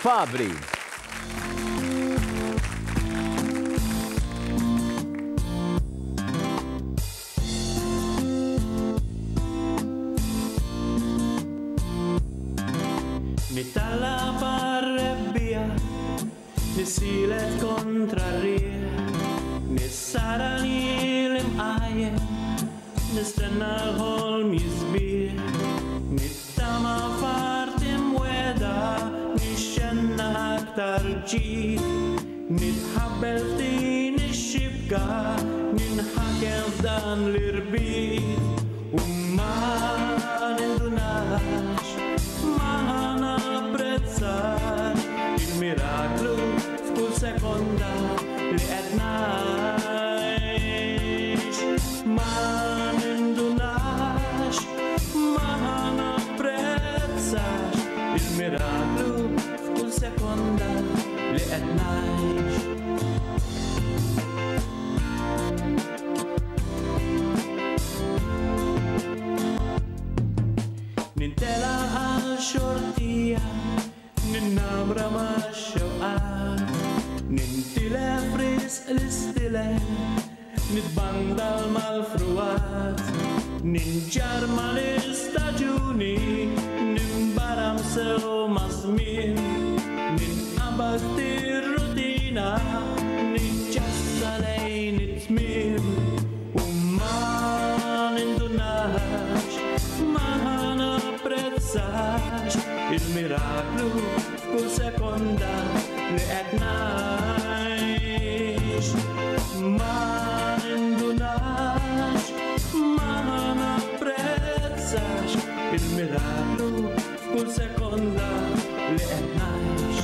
Fabri. Nitalla parrebbia, nisilet kontrarie, nisara nilim aje, nistenna holm jizbir, nittama fartim weda, nixenna aktar ġid, nitħabbel f'din ix-xibka, ninħakem f'dan l-irbit, u ma nindunax, ma napprezzax il-miraklu f'kull sekonda li qed ngħix. Ma nindunax, ma napprezzax il-miraklu f'kull sekonda li qed ngħix. Nintela għal xortija, ninnamra ma' xewqat, nintilef risq l-istilef, nitbandal mal-fruwat, ninġarma l-istaġuni, nimbaram sew ma' żmien, ninqabad tir-rutina, niċċassa lejn it-tmiem, u ma nindunax, ma napprezzax il-miraklu f'kull sekonda li qed ngħix. Ma nindunax, ma napprezzax il-miraklu f'kull sekonda li qed ngħix.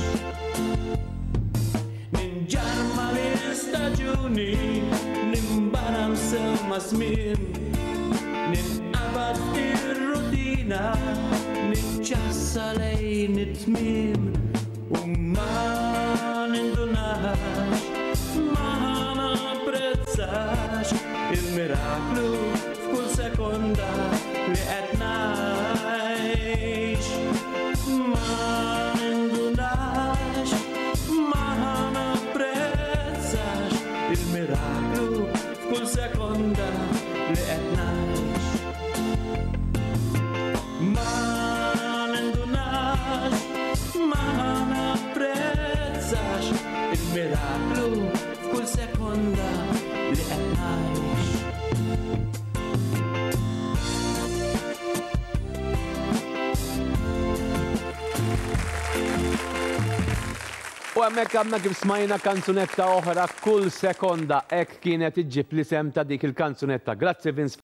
Ninġarma l-istaġuni, nimbaram sew ma' żmien, ninqabad ir-rutina, niċċassa lejn it-tmiem, u ma nindunax, ma napprezzax il-miraklu f'kull sekonda li qed ngħix. Ma nindunax, ma napprezzax il-miraklu f'kull sekonda li qed ngħix. Ma nindunax, ma napprezzax il-miraklu f'kull sekonda li qed ngħix. U hemmhekk għandna kif smajna kanzunetta oħra kull sekonda hekk kienet iġġib l-isem ta' dik il-kanzunetta. Grazzi Vince.